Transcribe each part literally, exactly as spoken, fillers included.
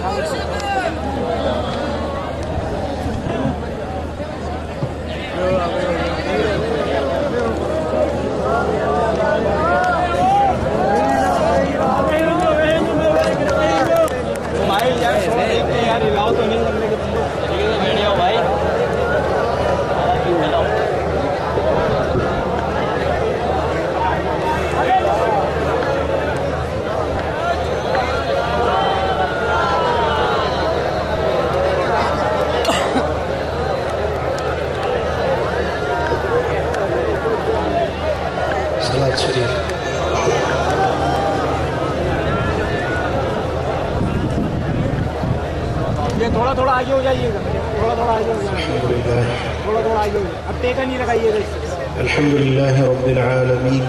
थोड़ा थोड़ा आगे हो जाइएगा, थोड़ा थोड़ा आगे हो जाइएगा, थोड़ा थोड़ा आगे हो जाइए, अब टेका नहीं लगाइएगा। अल्हम्दुलिल्लाह रब्बिल आलमीन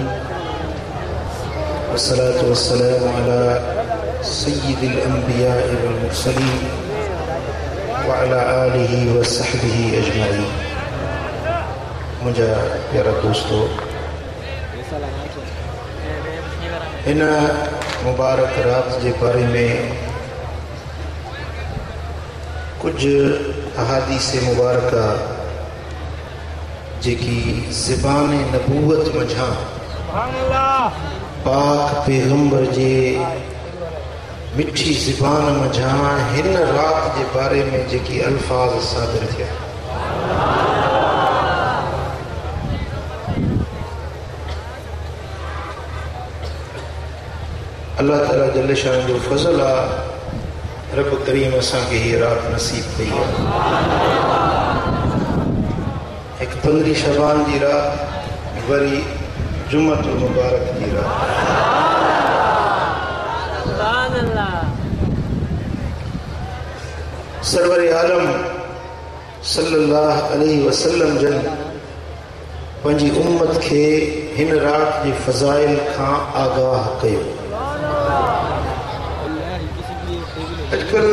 वस्सलातु वस्सलामु अला सय्यिदिल अंबिया वल मुरसलीन व अला आलिहि व सहबिहि अजमाइन। मुझा प्यारा दोस्तों, इन मुबारक रात के बारे में कुछ अहादीस मुबारका जेकी ज़बान नबूवत मझा पाक पैगंबर जे मिठी ज़बान मझा हिन रात के बारे में जेकी अल्फाज सादर थिया। अल्लाह ताला जल्ल शान जो फज़ल आ, रब करीम असा के ही रात नसीब कई है। एक पंद्रह शहबान की रात वरी जुम्मतुल मुबारक की रात। सरवर आलम सल्लल्लाहु अलैहि वसल्लम जन पंजी उम्मत के हिन रात के फजाइल खां आगाह कयो। आजकल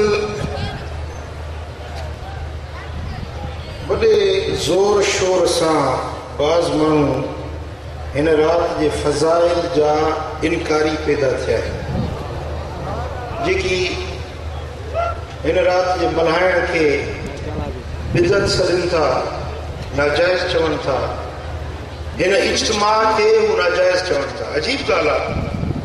बड़े जोर शोर से बाज मानू इन रात के फजाइल जा इनकारी पैदा थिया है, जेकी इन रात के मल्हाइण के बिदत सजन था, नाजायज़ चवन था, इन इज्तिमा के वो नाजायज़ चवन था। अजीब ॻाल्हि आहे।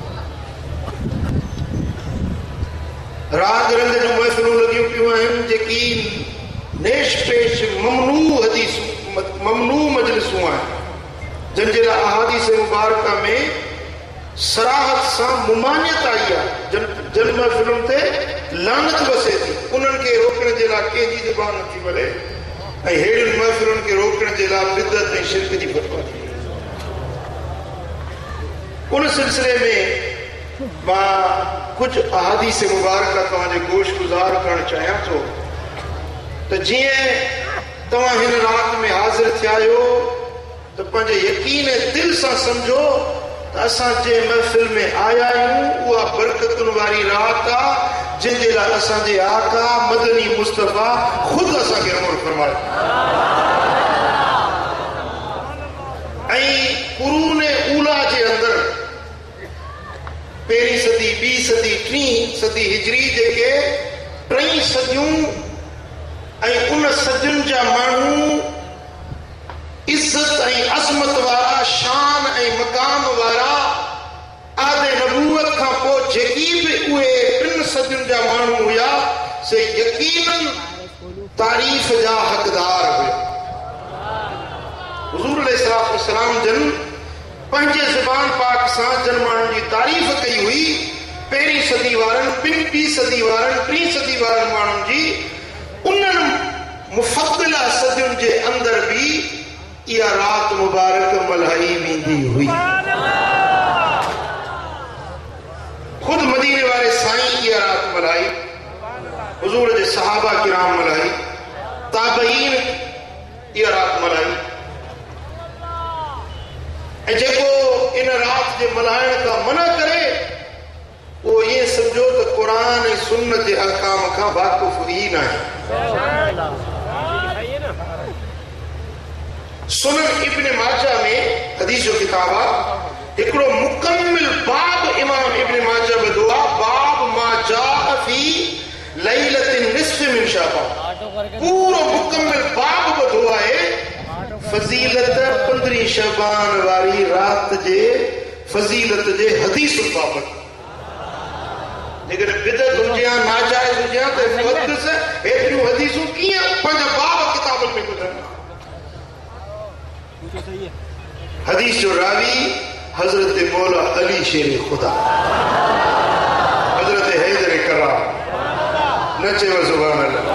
रात रंग जो महफ़िलूं लॻियूं पियूं आहिनि जेकी नेश पेश ममनू हदीसूं ममनू मजलिसूं आहिनि, जिन जे लाइ अहादीस मुबारका में सराहत सां मुमानियत आई आहे। जिन जिन महफ़िलुनि ते लानत वसे थी, उन्हनि खे रोकण जे लाइ कंहिंजी ज़बान नथी मिले, ऐं अहिड़ियुनि महफ़िलुनि खे रोकण जे लाइ बिदअत ऐं शिरक जी फतवा थी। उन सिलसिले में मां कुछ अहादीस मुबारका तव्हांजे गोश गुज़ार करणु चाहियां थो त जीअं तव्हां हिन रात में हाज़िर थिया आहियो त पंहिंजे यकीन ऐं दिलि सां सम्झो त असां जंहिं महफ़िल में आया आहियूं उहा बरकतुनि वारी रात आहे, जिन जे लाइ असांजे आका मदनी मुस्तफ़ा ख़ुदि असांखे अमर फरमायो। ऐं कुरून ऊला जे अंदरि पहिरीं सदी, ॿी सदी, टी सदी हिजरी जेके टई सदियूं ऐं उन सदियुनि जा माण्हू इज़त ऐं अज़मत वारा, शान ऐं मक़ाम वारा, आदे नबूवत खां पोइ जेकी बि उहे टिनि सदियुनि जा माण्हू हुया से यकीनन तारीफ़ जा हक़दार हुया। हुज़ूर अलैहि सलाम जन पंहिंजे ज़बान पाक सां जन माण्हुनि जी तारीफ़ कई हुई। पहिरीं सदी वारनि, ॿिनि ॿी सदी वारनि, टी सदी वारनि माण्हुनि जी उन्हनि मुफ़द्दिला सदियुनि जे अंदरि बि इहा रात मुबारक मल्हाई वेंदी हुई। ख़ुदि मदीने वारे साईं इहा रात मल्हाई, हुज़ूर जे सहाबा किराम मल्हाई, ताबईन इहा रात मल्हाई। ऐं जेको इन रात जे मल्हाइण खां मना करे उहो ईअं सम्झो त क़ुर ऐं सुन्नत जे अहकाम खां वाक़ुफ़ ई न आहे। सुनन इब्न माजा में हदीस जो किताब आहे, हिकिड़ो मुकम्मिल बाब इमाम इब्न माजा ॿधो आहे, बाब मा जाअ फी लैलतिन निस्फ मिन शाबान पूरो मुकम्मल बाब बधो आहे फजीलत पंद्रहीं शाबान वारी रात जे फजीलत जे हदीस बाबत लेकिन बिदत हुजिया नाजायज हुजिया त मुहद्दिस एतिरियूं हदीसूं कीअं पंहिंजा बाब किताबनि में ॿुधनि हदीस जो रावी हजरत मौला अली शेर खुदा हजरत हैदर कराम न चयो सुभान अल्लाह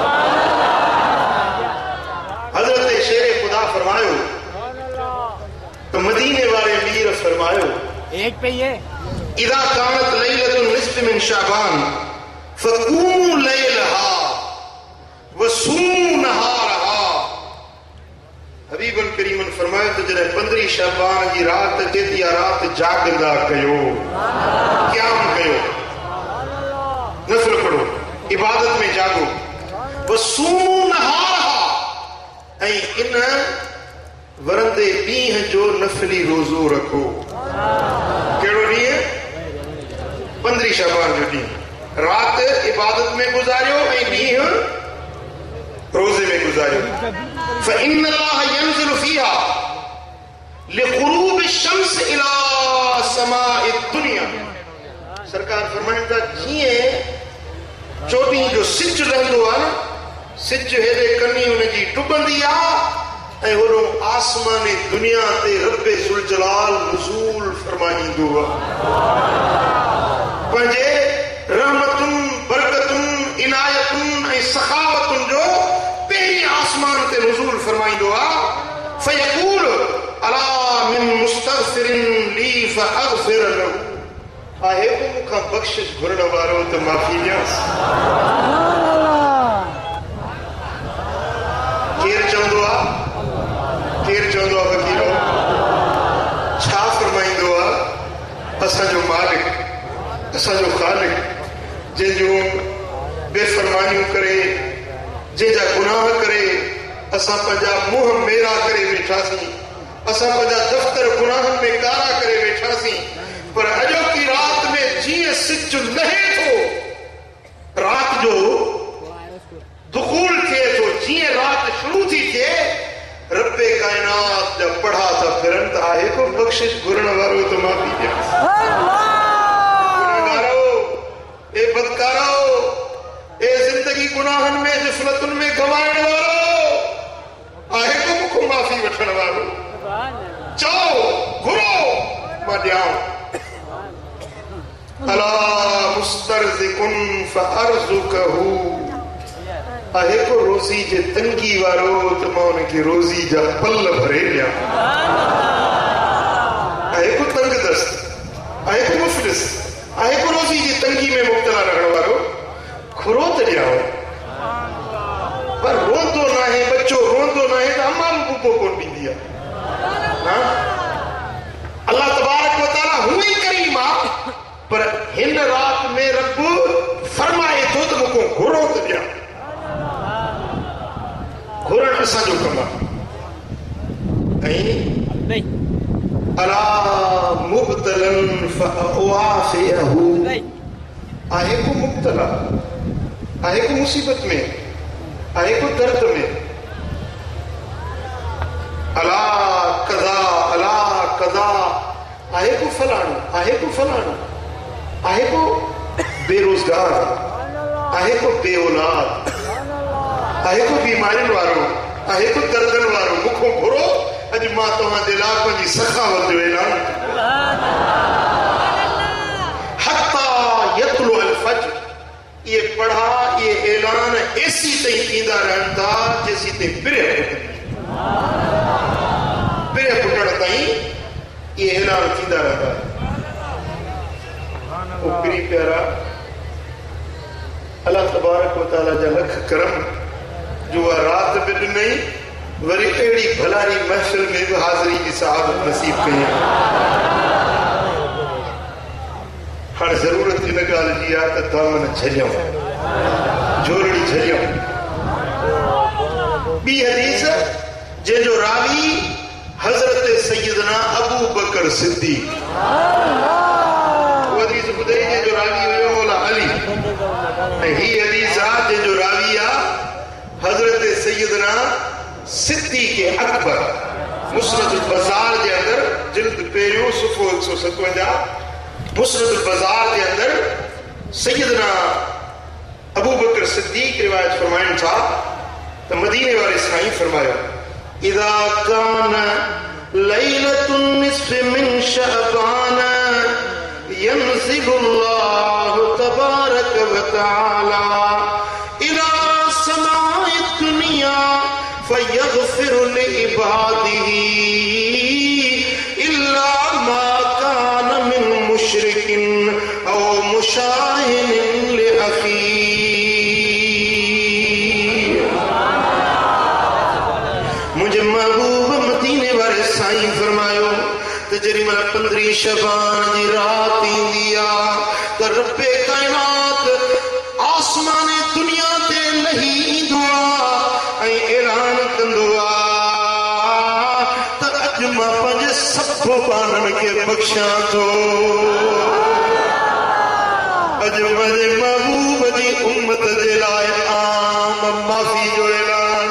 हजरत शेर खुदा फरमायो तो मदीने वाले मीर फरमायो एक पे ये इदा कानत लैलतुन निस्फ मिन शाबान फकूमू लैलहा वसूमू नहारहा हबीबन करीमन फरमायो तो जॾहिं पंद्रहीं शाबान जी रात अचे थी रात जागंदा कयो क़याम कयो नफ़िल पढ़ो इबादत में जागो वसूमू नहारहा ऐं इन वरंदे ॾींहं जो नफ़िली रोज़ो रखो कहिड़ो ॾींहुं पंद्रहीं शाबान जो ॾींहुं रात इबादत में गुज़ारियो ऐं ॾींहुं रोज़े में गुज़ारियो فإن الله ينزل فيها لغروب الشمس إلى سماء الدنيا सरकार फरमाइनि था जीअं चोॾहीं जो सिज रहंदो आहे न सिज हेॾे कनी हुनजी डुबंदी आहे ऐं होॾो आसमान दुनिया ते रब्बे ज़ुल जलाल नुज़ूल फरमाईंदो आहे पंहिंजे रहमतुनि बरकतुनि इनायतुनि ऐं सखावतुनि जो पहिरीं आसमान ते नुज़ूल फरमाईंदो आहे फयक़ूल अला मिन मुस्तग़फिरिन ली फअग़फिर लहू आहे को मूंखां बख़्शिश घुरण वारो त माफ़ी ॾियांसि केरु चवंदो आहे केरु चवंदो आहे वकीलो छा फरमाईंदो आहे असांजो मालिक असांजो ख़ालिक जंहिंजूं बेफ़रमानियूं करे जंहिंजा गुनाह करे असां पंहिंजा मुंहं मेरा करे वेठासीं असां पंहिंजा दफ़्तर गुनाहनि में कारा करे वेठासीं पर अॼोकी रात में जीअं सिज लहे थो रात जो दुखूल थिए थो जीअं रात शुरू थी थिए रब्बे कायनात जा पढ़ा था फिरनि त आहे को बख़्शिश घुरण वारो त माफ़ी ॾियांसि गुनाहगारो ए बदकारो ए जिंदगी गुनाहनि में ग़फ़लतुनि में गवाइण वारो आहे को मूंखां माफ़ी वठण वारो चओ घुरो मां ॾियां अला मुस्तरज़िकुन फअरज़ुकहू आहे को रोज़ी जे तंगी वारो त मां उनखे रोज़ी जा पल भरे ॾियां आहे को तंग दस्त आहे को मुफ़लिस आहे को रोज़ी जी तंगी में मुब्तला रहण वारो खुरो त ॾियां पर रोंदो न आहे बच्चो रोंदो न आहे त अम्मा बि ॿुॿो कोन ॾींदी आहे अल्लाह तबारक व तआला हूअ ई करीम आहे पर हिन रात में रब फरमाए थो त मूंखां घुरो त ॾियां घुरण असांजो कमु आहे ऐं अला मुब्तलन फअवाफ़िअहू आहे को मुब्तला आहे को मुसीबत में आहे को दर्द में अला कदा अला कदा आहे को फलाणो आहे को फलाणो आहे को बेरोजगार आहे को बेऔलाद आहे को बीमारियुनि वारो आहे को दर्दनि वारो मूंखां घुरो अॼु मां तव्हांजे लाइ पंहिंजी सखावत जो ऐलान हत्ता यतलु अल फज्र ये पढ़ा ये ऐलान ऐसी ताईं थींदा रहनि था जेसी ताईं पिरे पिरे फुटण ताईं ये ऐलान थींदा रहंदा वो पिरी प्यारा अल्लाह तबारक व तआला जा लख करम जो रात बि ॾिनई वरी अहिड़ी भलारी महफ़िल में बि हाज़िरी जी सआदत नसीब कई हाणे ज़रूरत इन ॻाल्हि जी आहे त दामन झलियूं जोरड़ी झलियूं ॿी हदीस जंहिंजो रावी हज़रत सैयदना अबू बकर सिद्दीक़ हदीस ॿुधई जंहिंजो रावी हुयो मौला अली ऐं ही हदीस आहे हजरत सैयदना सिद्दीक़ अकबर मुस्नद बाजार के अंदर जिल्द पेरियों सुफो एक सौ सतवंजा मुस्नद बाजार के अंदर सैयदना अबू बकर सिद्दीक़ रिवायत फरमाइन था तो मदीने वाले साईं फरमाया इदा कान लैलतुन निस्फ मिन शहबान यंज़िलुल्लाहु तबारक व तआला इला समाए दुनिया फयग़फिरु लिइबादिही इल्ला मा कान मिन मुशरिकिन औ मुशाहिनिन लिअखी। मुझे महबूब मदीने वाले साईं फरमायो जरी मैं पंद्रह शबान की रात इंदिया तो रब्बे कायनात आसमान दुनिया ते लही दुआ ऐ ऐलान कंदुआ तो अज मां पंज सब बानन के बख्शा तो अज मजे महबूब जी उम्मत जे लाए आम माफी जो ऐलान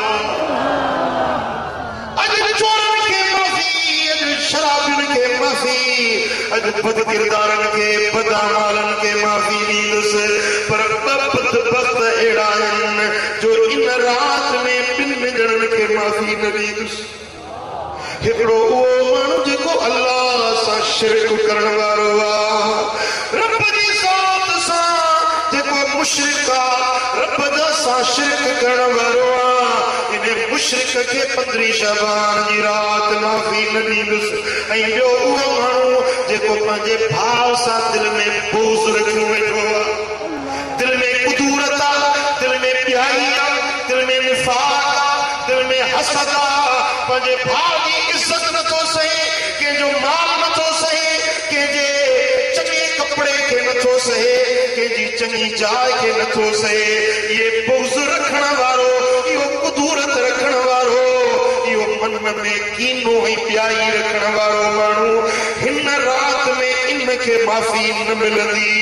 अज बद किरदारन के बदामालन के माफी दीदस पर बद बद एड़ायन जो इन रात में बिन मिजन के माफी न दीदस हिकड़ो वो माण्हू जेको अल्लाह सां शिरक करण वारो आहे रब जी ज़ात सां जेको मुशरिक आहे रब सां शिरक करण वारो आहे इन मुशरिक के पंद्रहीं शबान जी रात माफी न दीदस ऐं ॿियो उहो माण्हू जेको पंहिंजे भाव सां दिल में बोझ रखियो वेठो आहे दिल में कुदूरत आहे दिल में प्याई आहे दिल में निफाक आहे दिल में हसद आहे पंहिंजे भाउ जी इज़त नथो सहे कंहिंजो माल नथो सहे कंहिंजे चङे कपिड़े खे नथो सहे कंहिंजी चङी जाइ खे नथो सहे इहे बोझ रखण वारो इहो कुदूरत रखण वारो इहो मन में कीनो ऐं प्याई रखण वारो माण्हू हिन रात में इनखे माफ़ी न मिलंदी।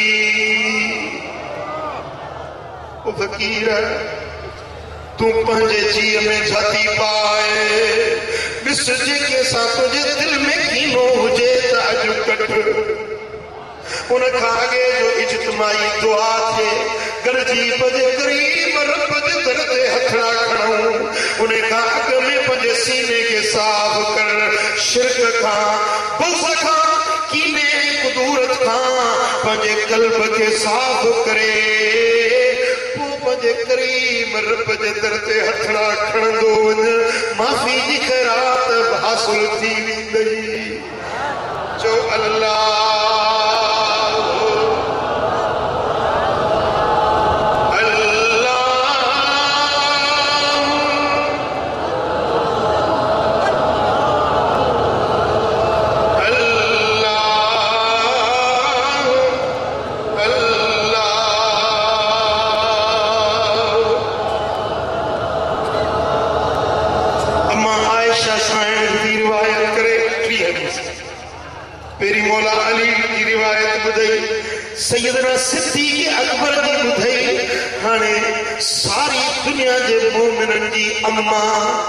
ओ फ़कीर तू पंहिंजे जीअ में छाती पाए ॾिस जेके सां तुंहिंजे दिल में कीनो हुजे त अॼु कढ उन खां अॻे जो इज्तिमाई दुआ थे गॾिजी पंहिंजे ग़रीब रब जे दर ते हथड़ा खणूं उन खां अॻ में पंहिंजे सीने खे साफ़ कर शिरक खां बुग़्ज़ खां कीने कुदूरत खां पंहिंजे क़ल्ब खे साफ़ करे पोइ पंहिंजे करीम रब जे दर ते हथड़ा खणंदो वञ माफ़ी जी ख़ैरात हासिल थी वेंदई। चो अल्लाह पेरी मौला अली की रिवायत बुधई सैयदना सिद्दीक़ अकबर की बुधई हाने सारी दुनिया जे मोमिनन जी अम्मा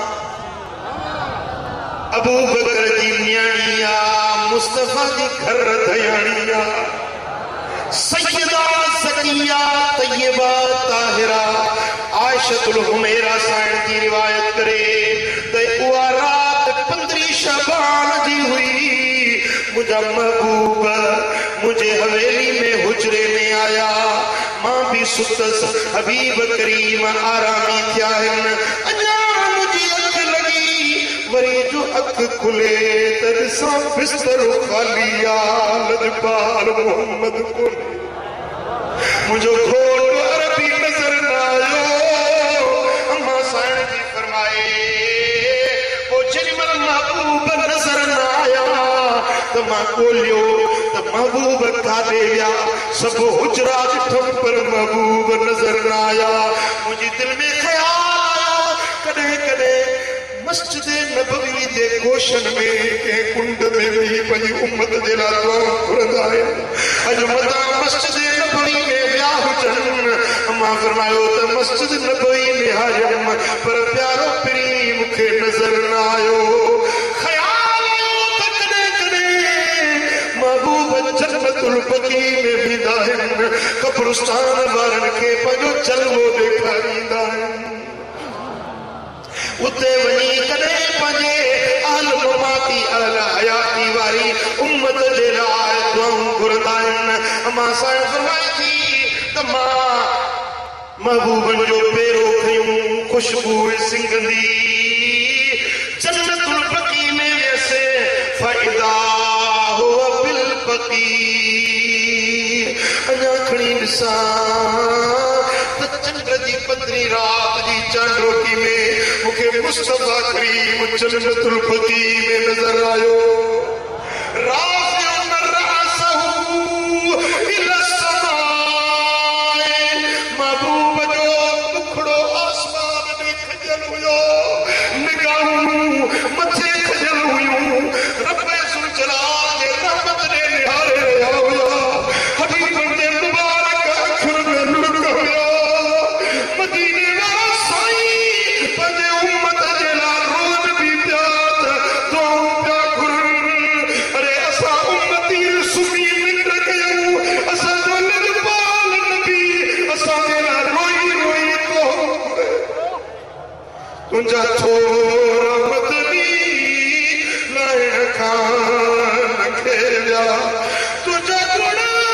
अबू बकर जी न्याणिया मुस्तफा जी घर धयाणिया सैयदा ज़किया तय्यबा ताहिरा आयशतुल हुमैरा साईं की रिवायत करे त उहा रात पंद्रहीं शबान जी हुई मुझा महबूब मुझे हवेली में हुजरे में आया मां भी सुतस हबीब करीम आरामी थिया आहिनि अञा मुंहिंजी अख लॻी वरी जो अख खुले त ॾिसां बिस्तरो ख़ाली आहे लजपाल मोहम्मद कोन्हे मुंहिंजो घोट अरबी नज़र न आयो अम्मा साईं जी फरमाए पोइ जेॾी महिल महबूब नज़र न आया त मां ॻोल्हियो त महबूब काॾे विया सब हुजरा ॾिठम पर महबूब नज़र न आया मुंहिंजी दिल में ख़्याल आयो कॾहिं कॾहिं मस्जिद नबवी दे गोशन में के कुंड में वही पंहिंजी उम्मत जे लाइ दुआ घुरंदा आहिनि। अॼु मतां मस्जिद नबवी में विया हुजनि, मां फरमायो त मस्जिद नबवी में आयम पर प्यारो पिरी मूंखे नज़र न आयो। ख़याल आयो त कॾहिं कॾहिं महबूब जन्नतुल बकी में बींदा आहिनि, कब्रिस्तान वारनि खे पंहिंजो जलवो ॾेखारींदा आहिनि। उते वञी कॾहिं पंहिंजे अहल ममाती अहल हयाती वारी उम्मत जे लाइ दुआऊं घुरंदा आहिनि। मां साईं फरमाए थी त मां महबूबनि जो पेरो खयूं खुशबू सिंगंदी जन्नतुल बकी में वियसे फ़इदा हुवा बिल बकी। अञा खणी ॾिसां त चंड जी पंद्रहीं रात जी चांडोकी में मूंखे मुस्तफा करीम जन्नतुल बकी में नज़र आयो। राफ़िउन रअसहु इला समाए, महबूब जो टुकड़ो आसमान में खजल हुयो, निगाहूं मथे खजल हुयूं, रब सुल जलाल जे रहमत ने निहारे रहिया हुया। हबीबन जे मुबारक अखर में लुढ़क हुया। मदीने वाला साईं पंहिंजे उम्मत जे लाइ रोज़ बि पिया दुआऊं पिया घुरनि। अरे असां उम्मती सुम्ही निंड कयूं, असांजो निजपाल नबी असांजे लाइ रोई रोई दुआऊं घुरे। तुंहिंजा थोरा मदनी लाइण खां न खेलिया, तुंहिंजा गुण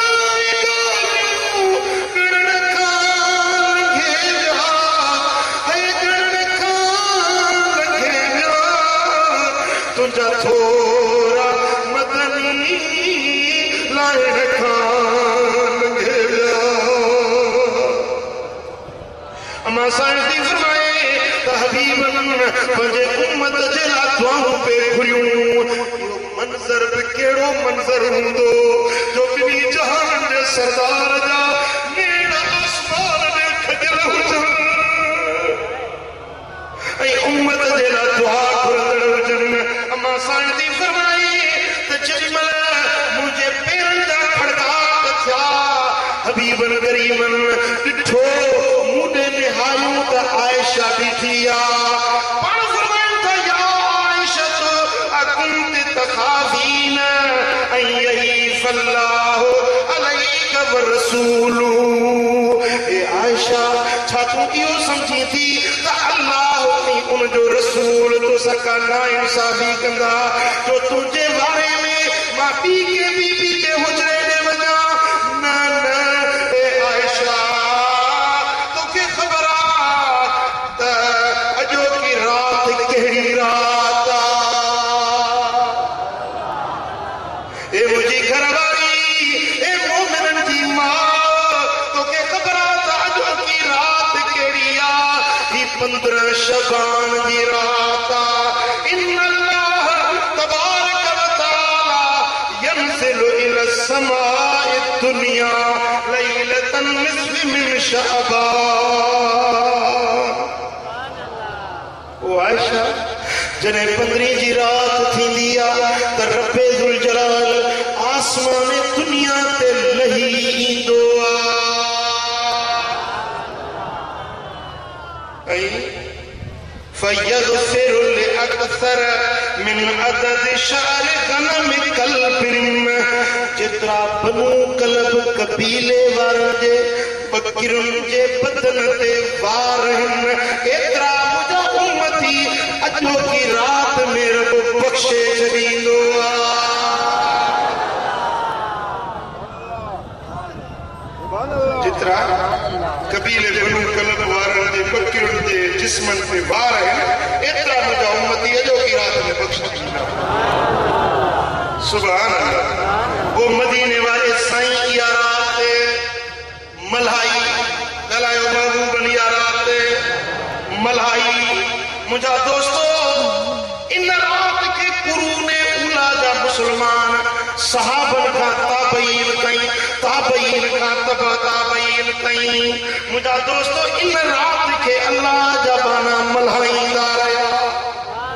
तुंहिंजा थोरा मदनी लाइण खां लंघे विया। अमां साईं थी फरमाए त हबीबनि पंहिंजे उम्मत जे लाइ दुआऊं पे घुरियूं। इहो मंज़र बि कहिड़ो मंज़र हूंदो जो ॿिन्ही जहान जे सरदार जा नेण आसमान में खजल हुजनि ऐं उम्मत जे लाइ दुआ घुरंदड़ हुजनि। अमां साईं थी फरमाई त जेॾीमहिल मुंहिंजे पेरनि जा खड़काट थिया, हबीबनि गरीबनि ॾिठो मूं ॾे निहारियूं त आयशा बीठी आहे। पाण फरमाइनि था या आयशा तो अकुंत तखाफीन ऐं यही सल्लल्लाहु अलैहि व रसूलु। ए आयशा, छा तूं इहो सम्झी थी त अल्लाह ऐं उन जो रसूल तोसां का नाइंसाफ़ी कंदा जो तुंहिंजे बारे में मां पी के बीबी जे हुजरे ॾे वञा? न न ए आयशा, तोखे ख़बर आहे त अॼोकी रात कहिड़ी रात आहे। ए मुंहिंजी घरवारी, ए मोमिननि जी माउ, तोखे ख़बर आहे त अॼोकी रात कहिड़ी आहे? ही पंद्रहं शबान जी रात आहे। इन अल्लाह तबारक व तआला यंज़िलु इला समाए दुनिया लैलतन निस्फ़ मिन शअबान। ओ आयशा, जॾहिं पंद्रहीं जी रात थींदी आहे त रब ज़ुल जलाल आसमान दुनिया ते लही ईंदो आहे ऐं फयग़फ़िरु लिअक्सर मिन अदद शअर गनम कल्बिन। जेतिरा बनू कलब कबीले वारनि जे ॿकिरुनि जे बदन ते वार आहिनि, एतिरा मुंहिंजा उम्मती अॼोकी रात में रब बख़्शे छॾींदो आहे। जेतिरा कबीले बनू कलब वारनि जे ॿकिरुनि जे जिस्मनि ते वार आहिनि, एतिरा मुंहिंजा उम्मती अॼोकी रात में बख़्शे छॾींदा। सुभान अल्लाह। वो मदीने वाले साईं इहा रात मल्हाई ॻाल्हायो, महबूबनि इहा रात मल्हाई। मुंहिंजा दोस्तो, इन रात खे कुरूने ऊला जा मुस्लमान सहाबन खां ताबईन ताईं, ताबईन खां तबा ताबईन ताईं, मुंहिंजा दोस्तो इन रात खे अल्लाह जा बाना मल्हाईंदा रहिया।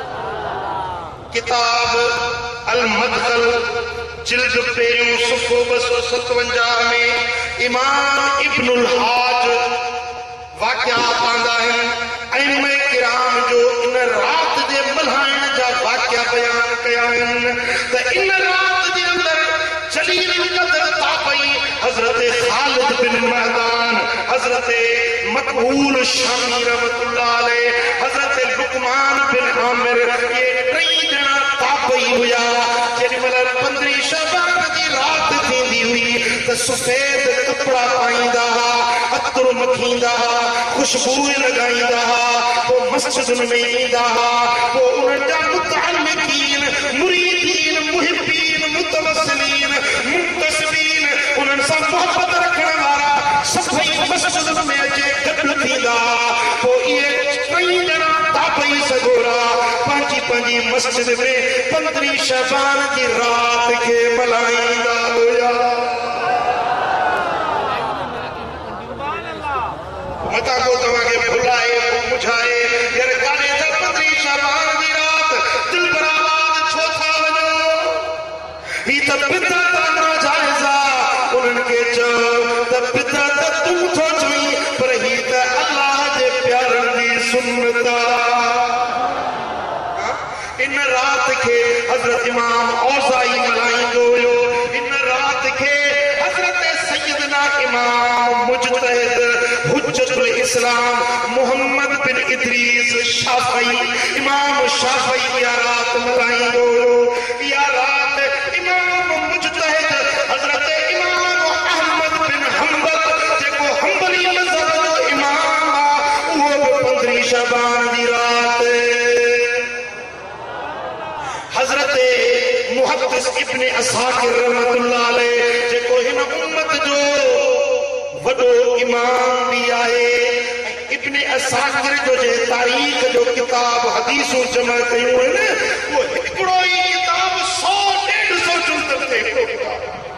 मदखल जिल्द पेरियों सुफ़ो ॿ सौ सतवंजाह में इमाम इब्नुल हाज वाक़ियात आंदा आहिनि अइम्मा किराम जो इन रात जे मल्हाइण जा वाक़िया बयान कया आहिनि त इन रात जे अंदर जलील क़दर ताबई हज़रत ख़ालिद बिन महदान, हज़रत मकबूल शामी रहमतुल्लाह अलैह, हज़रत लुकमान बिन आमिर, ये टई ॼणा ताबई हुया। जेॾीमहिल पंद्रहीं शहबान जी रात थींदी हुई त सफ़ेद कपिड़ा पाईंदा हुआ, अतर मखींदा हुआ, खुशबू लॻाईंदा हुआ, पोइ मस्जिदुनि में ईंदा हुआ, पोइ उन्हनि जा मुतअल्लिक़ीन, मुरीदीन, मुहिब्बीन, मुतवस्सिलीन, मुंतसिबीन, उन्हनि सां मोहबत रखण वारा सभई मस्जिदुनि में अची गॾु थींदा। पोइ इहे टई ॼणा ताबई सॻोरा पंहिंजी पंहिंजी मस्जिद में पंद्रहीं शहबान जी रात खे मल्हाईंदा हुया। मता को तव्हांखे भुलाए बुझाए यार काॾे त पंद्रहीं शहबान जी रात दिलबराबाद छो था वञो? ही त बिदअत नाजाइज़ आहे। उन्हनि खे चओ त बिदअत तूं थो चई पर ही त अल्लाह जे प्यारनि जी सुन्नत आहे। इन रात खे हज़रत इमाम औज़ाई मल्हाईंदो हुयो। इन रात खे हज़रत सैयदना इमाम मुजतहिद हुज्जतुल इस्लाम मोहम्मद बिन इदरीस शाफ़ई, इमाम शाफ़ई इहा रात मल्हाईंदो हुयो। इहा रात इमाम मुजतहिद हज़रत इमाम अहमद बिन हंबल, जेको हंबली मज़हब जो इमाम आहे, उहो बि पंद्रहीं शहबान जी रात। हज़रत मुहद्दिस इब्न असाकिर रहमतुल्लाह अलैह, जेको हिन उम्मत जो वॾो इमाम बि आहे। इब्न असाकिर जो जे तारीख़ जो किताब हदीसूं जमा कयूं आहिनि, उहो हिकिड़ो ई किताब सौ ॾेढ सौ जुल्दनि ते हिकिड़ो किताब।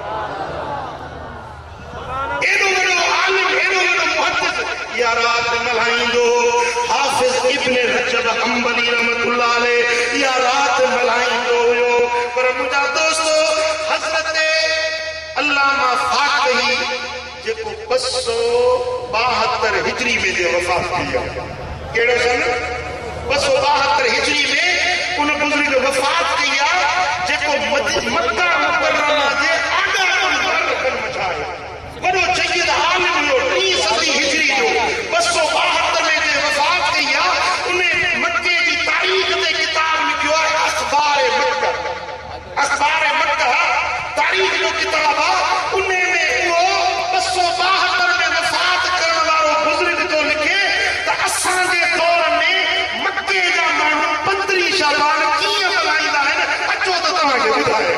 एॾो वॾो आलिम, एॾो वॾो मुहद्दिस इहा रात मल्हाईंदो। हाफ़िज़ इब्न रजब हंबली रहमतुल्लाह अलैह इहा रात मल्हाईंदो हुयो। पर मुंहिंजा दोस्तो, हज़रत अल्लामा फ़ाक़ही जेको ॿ सौ ॿाहतरि हिजरी में जो वफ़ात थी आहे, कहिड़ो सन ॿ सौ ॿाहतरि हिजरी में उन बुज़ुर्ग वफ़ात कई आहे, जेको मक्का मुकर्रमा जे आॾा मुल्कनि मचायो। वॾो सैयद आलिम हुयो, टीं सदी हिजरी जो ॿ सौ ॿाहतरि में जे वफ़ात कई आहे। उन मक्के जी तारीख़ ते किताब लिखियो आहे, अख़बार मक्का। अख़बार मक्का तारीख़ जो किताब आहे। उन में उहो ॿ सौ ॿाहतरि में वफ़ात करण वारो बुज़ुर्ग जो लिखे त असांजे दौर में मक्के जा माण्हू पंद्रहीं शहबान कीअं मल्हाईंदा आहिनि, अचो त तव्हांखे ॿुधायो।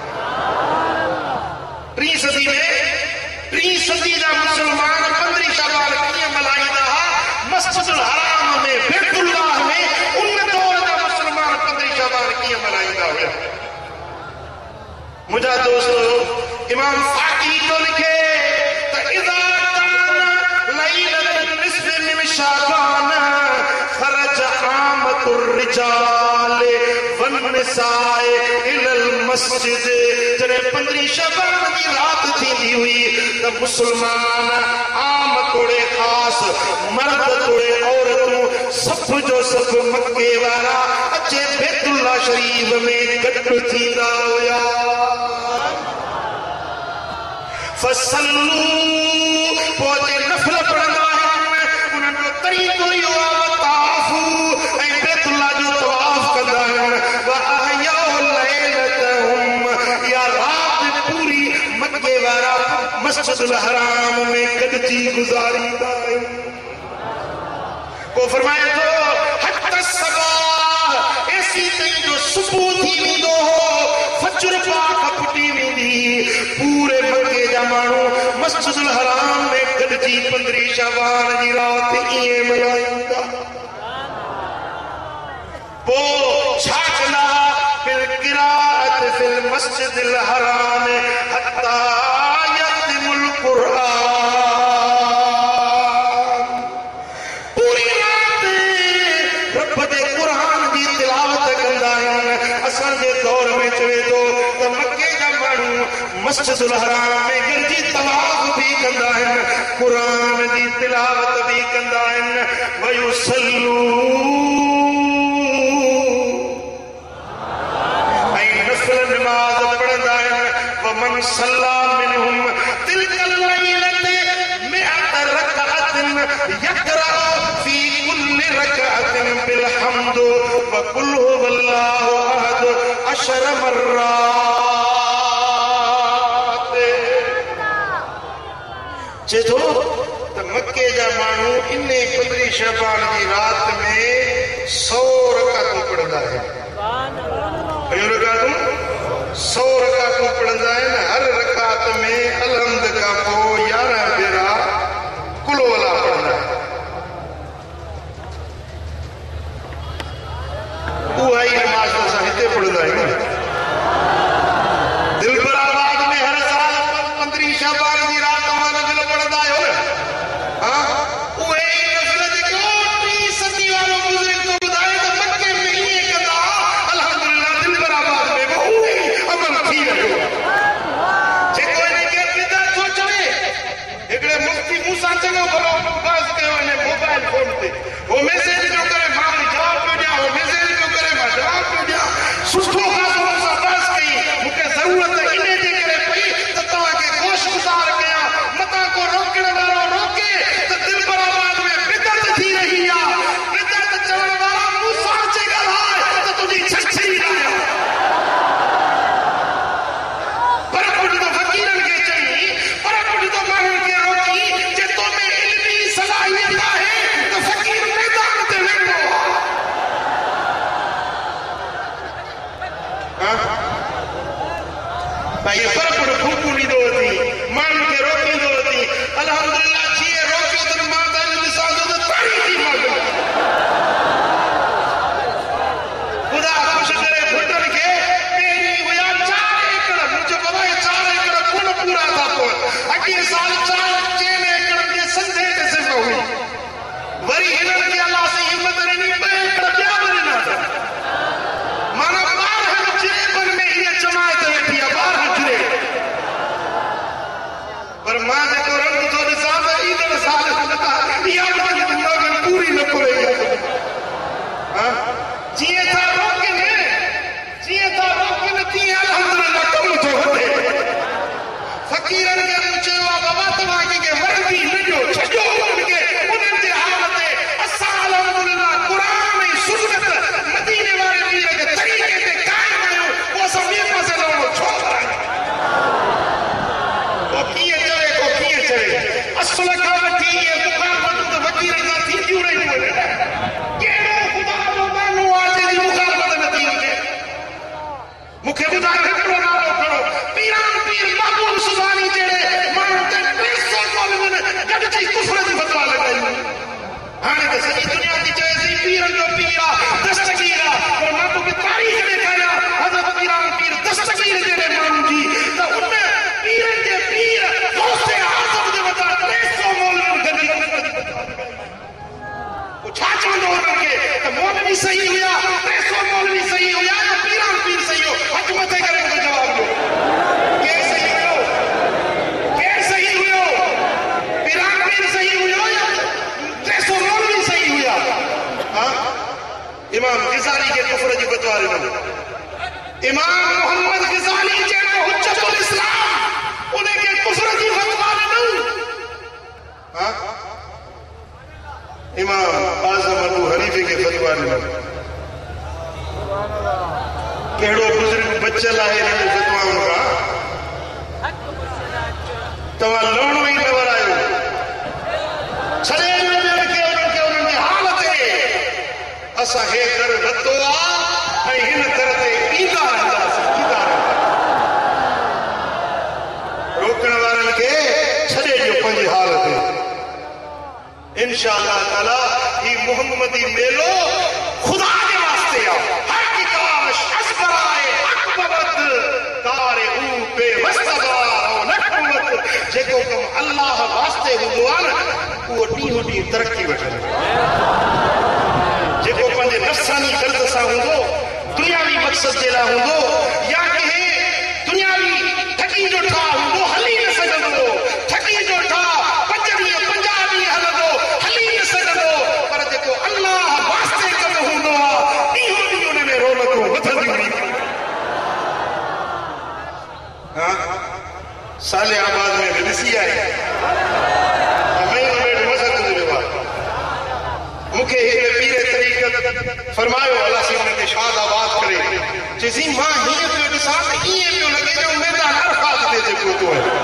टीं सदी में टीं सदी जा मुस्लमान पंद्रहीं शहबान कीअं मल्हाईंदा हुआ। मस्जिदुल हराम में, बैतुल्लाह में उन दौर जा मुस्लमान पंद्रहीं शहबान कीअं मल्हाईंदा हुया। मुंहिंजा दोस्तो, इमाम फ़ाक़ी जो लिखे त इज़ा काना लैलतुन निस्फ़ मिन शअबान ख़रज आमतुर रिजाल वन्निसाए इलल मस्जिद। जॾहिं पंद्रहीं शअबान जी रात थींदी हुई त मुस्लमान आम तोड़े ख़ासि, मर्द तोड़े औरतूं, सभु जो सभु मक्के वारा अचे बैतुल्लाह शरीफ़ में गॾु थींदा हुया। फसल्लू पोइ नफ़िल पढ़ंदा आहिनि। उन्हनि जो तरीक़ो इहो आहे, ताफ़ू ऐं बैतुल्लाह जो तवाफ़ कंदा आहिनि। व अहयऊ लैलतहुम, इहा रात पूरी मक्के वारा मस्जिदुल हराम में गॾिजी गुज़ारींदा आहिनि। को फरमाए थो हत सबाह, एसी ताईं जो सुबुह थी वेंदो हो, फजर पाक फुटी वेंदी, पूरे मक्के जा माण्हू मस्जिदुल हराम में गॾिजी पंद्रहीं शहबान जी रात ईअं मल्हाईंदा। पोइ छा कंदा? फिल क़िराअत फिल मस्जिदिल हराम हत्ता यख्तिमुल क़ुरआन। पूरी रात रब जे क़ुरान जी तिलावत कंदा आहिनि। असांजे दौर में चवे थो त मके जा माण्हू मस्जिदुल हराम में गिरजी तवाफ भी कंदा आहिनि, क़ुरान जी तिलावत भी कंदा आहिनि, वयुसल्लू ऐं नफ़िल नमाज़ पढ़ंदा आहिनि। वमन सल्ला मिनहुम तिलकल लैलति मिअत रकअतिन यक़रा फी कुल्लि रकअतिन बिल हम्द व कुल हुवल्लाहु अहद अशर मर्रात। चेतो त मक्के जा माण्हू इन पंद्रहीं शहबान जी रात में सौ रकातूं पढ़ंदा आहिनि। कयूं रकातूं? सौ रकातूं पढ़ंदा आहिनि। हर रकात में अलहम्द खां पोइ यारहं भेरा कुल वला पढ़ंदा आहिनि। उहा ई नमाज़ असां हिते पढ़ंदा आहियूं। दिलबराबाद में हर साल पंद्रहीं शहबान जी रात वाला दिल पढ़ंदा आहियो न? हा, उहे ई नफ़िल जेको टी सदी वारो बुज़ुर्ग तो ॿुधाए त मके में ईअं कंदा। अल्हम्दुलिल्लाह दिलबराबाद में बि उहे ई अमल थी रहियो। जेको हिनखे बिदअत थो चवे, हिकिड़े मुफ्ती मूंसां चङो भलो बहस कयो हिन मोबाइल फोन ते, हो मैसेज पियो करे, मां बि जवाब पियो ॾियां, हो मैसेज पियो करे, मां जवाब पियो ॾियां। सुठो ख़ासो सां बहस कई। मूंखे ज़रूरत इन जे करे पई त तव्हांखे ख़ुशगुज़ार कयां, मतां को रोकण वारो रोके त दिलबराबाद में बिदअत थी रही आहे। बिदअत चवण वारा मूंसां अचे ॻाल्हाए त तुंहिंजी छछरी न आहे। पर कुझु त फ़क़ीरनि खे चई, पर कुझु त माण्हुनि खे रोकी। जे तो में इल्मी सलाहियत आहे त फ़क़ीर मैदान ते वेंदो आहे। भाई पर कुझु फूकू ॾींदो अथई, माण्हुनि खे रोकींदो अथई। अल्हम्दुलिल्लाह जीअं रोकियो अथनि मां त ॾिसां थो त ताड़ी थी मांगो। ख़ुदा ख़ुशि करे फुटनि खे पहिरीं हुया चार एकड़, मुंहिंजो बाबा चार एकड़ कुल पूरा था थियनि। अॻिए साल चार चइनि एकड़नि जे संधे ते सिर्फ़ हुई। वरी हिननि खे अलाह सां हिमत ॾिनी, ॿ एकड़ ॿिया बि ॾिना अथनि। माना ॿारहं जुरेबनि में हीअ जमायत वेठी आहे, ॿारहं जुरेब। पर मां जेको रंग थो ॾिसां त ईंदड़ साल इहा पूरी न पवे। जीअं था रोकनि, जीअं था रोकनि तीअं अल्हम्दुलिल्लाह कमु थो वधे। फ़क़ीरनि खे मूं चयो आहे बाबा तव्हां कंहिंखे वरदी न ॾियो, छॾियो उन्हनि खे उन्हनि जे हाल ते। असां अल्हम्दुलिल्लाह क़ुरान ऐं सुन्नत मदीने वारे पीर जे तरीक़े ते क़ाइम आहियूं। पोइ असां ॿिए पासे लहणो छो था? को कीअं चवे, को कीअं चवे। असुल खां वठी इहे मुखालफ़तूं त फ़क़ीरनि सां थींदियूं रहियूं आहिनि। कहिड़ो ख़ुदा जो माण्हू आहे जंहिंजी मुखालफ़त न थी वञे? मूंखे ॿुधायो हिकिड़ो नालो खणो, पीरान पीर महबूब सुभानी जहिड़े माण्हू ते टे सौ मौलवियुनि गॾिजी कुफ्र जी फतवा लॻायूं। हाणे त सॼी दुनिया थी चवे थी पीरनि जो पीर आहे, दस्तगीर आहे। पर मां तोखे तारीख़ ॾेखारियां हज़रत पीरान पीर दस्तगीर जहिड़े माण्हू जी, त उन पीरनि जे पीर गौसे आज़म जे मथां टे सौ मौलवियुनि गॾिजी कुफ्र जी फतवा लॻायूं। पोइ छा चवंदो हुननि खे त मौलवी सही हुया, टे सौ मौलवी सही हुया या पीरान पीर सही हो? हथ मथे करे मूंखे जवाब ॾियो। केरु सही हुयो? केरु सही हुयो? पीरान पीर सही हुयो या टे सौ मौलवी सही हुया? हा, इमाम ग़ज़ाली खे कुफ्र जी फतवा ॾिनो। इमाम मोहम्मद ग़ज़ाली जहिड़ो हुज्जतुल इस्लाम उनखे कुफ्र जी फतवा ॾिनो। हा, इमाम आज़म अबू हनीफे खे फतवा ॾिनो। कहिड़ो बुज़ुर्ग बचियल आहे हिन जे फतवाउनि खां? तव्हां लहणो ई न वरायो। छॾे ॾिनो उन्हनि खे, उन्हनि खे उन्हनि जे हाल ते। असां हे कर वरितो आहे ऐं हिन दर ते ईंदा रहंदासीं, ईंदा रहंदासीं। रोकण वारनि खे छॾे ॾियो पंहिंजे हाल ते। इंशाअल्लाह ताला ही मोहम्मदी मेलो खुदा के वास्ते आहे। हर की काश असबराए अकबरत तारे ऊ पे वस्तबार और नकबत। जेको कम अल्लाह वास्ते हूंदो आहे न उहो ॾींहों ॾींहुं तरक़ी वठंदो। जेको पंहिंजे नफ़्सानी गर्द सां हूंदो, दुनियावी मक़सद जे लाइ मूंखे हिकिड़े पीर तरीक़त फरमायो अलाह सी हुन खे शाद आबाद करे चइसी मां हीअं पियो ॾिसां त ईअं पियो लॻे ॼण मैदान अरफात ते जेको तो आहे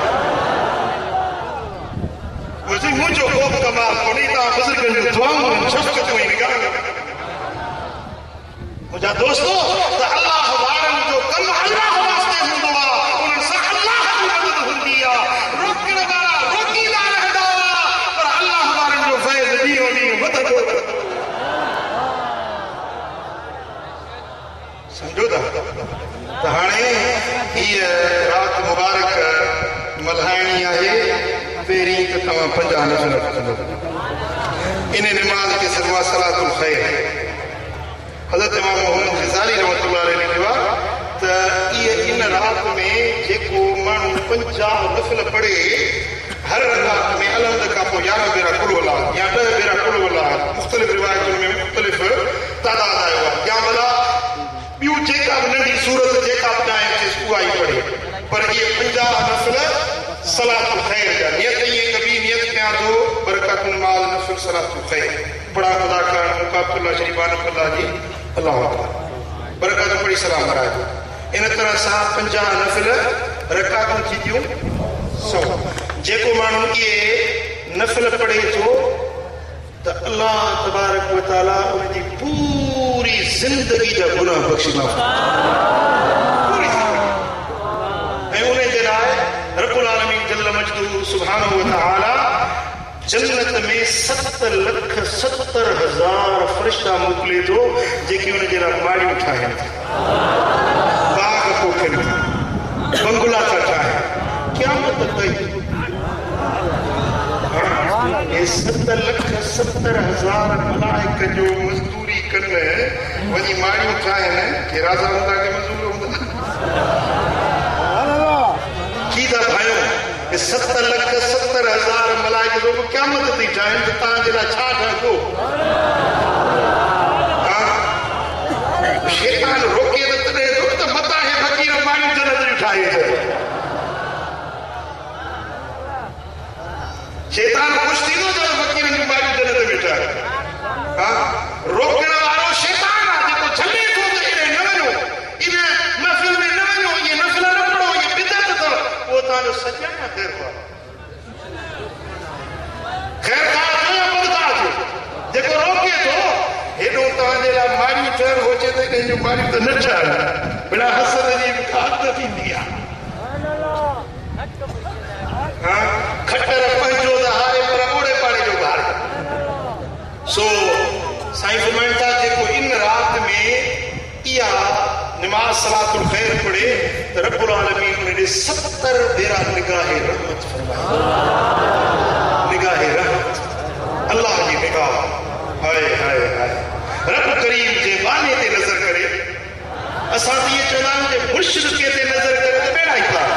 मुंहिंजी मुंहिंजो को बि कमाल कोन्हे तव्हां बुज़ुर्गनि जूं दुआऊं शफ़क़तूं ऐं निगाहूं मुंहिंजा दोस्तो त अलाह वारनि जो कमु अलाह वास्ते हूंदो आहे उन्हनि सां अलाह जी मदद हूंदी आहे रोकण वारा रोकींदा रहंदा हुआ पर अलाह वारनि जो फैज़ ॾींहों ॾींहुं वधंदो सम्झो था त हाणे हीअ राति मुबारक मल्हाइणी आहे पहिरीं त तव्हां पंजाह नफ़ल पढ़ंदो इन निमाज़ खे सॾो आहे सलातुल ख़ैर हज़रत इमाम मोहम्मद ग़ज़ाली रहमतुल्लाह अलैहि लिखियो आहे त इहा इन राति में जेको माण्हू पंजाह नफ़ल पढ़े हर रकात में अलहम्द खां पोइ यारहं भेरा कुल अल्लाह या ॾह भेरा कुल अल्लाह मुख़्तलिफ़ रिवायतुनि में मुख़्तलिफ़ तादाद आयो आहे या भला ॿियूं जेका बि नंढी सूरत जेका बि चाहे उहा ई पढ़े पर इहे पंजाह नफ़ल सलातुल ख़ैर जा नियत ईअं कबी नियत कयां थो बरकतुन माल नफ़ल सलातुल ख़ैर पढ़ा खुदा करण मुक़ाबला शरीफ़ान खुदा जी अल्लाह अकबर बरकत पढ़ी सलाम कराए थो इन तरह सां पंजाह नफ़ल रकातूं थी थियूं सौ जेको माण्हू इहे नफ़ल पढ़े थो त अल्लाह तबारक व तआला उनजी पूरी ज़िंदगी जा गुनाह बख़्शींदा पूरी ज़िंदगी ऐं उन जे लाइ रब्बुल आलमीन जल्ल मजदूहु सुब्हानहु व तआला जन्नत में सत लख सत्तर हज़ार फ़रिश्ता मोकिले थो जेके उन जे लाइ माड़ियूं ठाहिनि बाग पोखनि बंगला था ठाहिनि क़यामत ताईं ये सत लख सत्तर हज़ार मलाइक जो मज़दूरी कनि वञी माड़ियूं ठाहिनि के राजा हूंदा के मज़दूर हूंदा की था ठाहियूं ये सत लख सत्तर हज़ार मलाइक जो क़यामत थी ठाहिनि त तव्हांजे लाइ छा ठहंदो शैतान रोके त तॾहिं थो त मतां हे फ़क़ीर माड़ियूं जन्नत जूं ठाहे छॾे शैतान ख़ुशि थींदो जॾहिं फ़क़ीरनि जूं माड़ियूं जन्नत में ठाहे हा रोकण वारो शैतान आहे जेको झले थो त हेॾे न वञो इन महफ़िल में न वञो इहे नफ़ल न पढ़ो इहे बिदअत अथव उहो तव्हांजो सॼण न ख़ैर आहे ख़ैर कार जो या बदकार जो जेको रोके थो हेॾो तव्हांजे लाइ माड़ियूं ठहियल हुजे त हिननि जूं माड़ियूं त न ठहनि बिना हसद जी खाद थींदी आहे हा खटर पंहिंजो त हारे पर ओड़े पाड़े जो ॿार सो साईं फरमाइनि था जेको इन राति में इहा निमाज़ सलातुल ख़ैर पढ़े त रब्बुल आलमीन उन ॾे सत्तर भेरा निगाह रहमत फरमाए निगाह रहमत अल्लाह जी निगाह हाय हाय हाय रब करीम जे बाने ते नज़र करे असां त इहे चवंदा आहियूं कि मुर्शिद के ते नज़र करे त बेड़ा ई पार